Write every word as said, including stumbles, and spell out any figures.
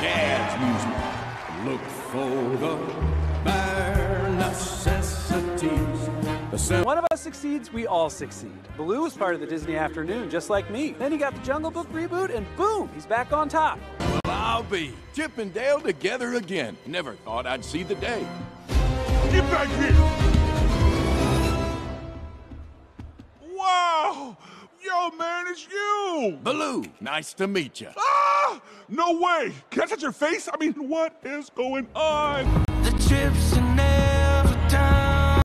jazz music. Look for the bare necessities. The sound. One of us succeeds, we all succeed. Baloo was part of the Disney Afternoon, just like me. Then he got the Jungle Book reboot, and boom, he's back on top. Well, I'll be Chip and Dale together again. Never thought I'd see the day. Get back here! Wow! Yo, man, it's you! Baloo, nice to meet you. Ah! No way! Can I touch your face? I mean, what is going on? The chips and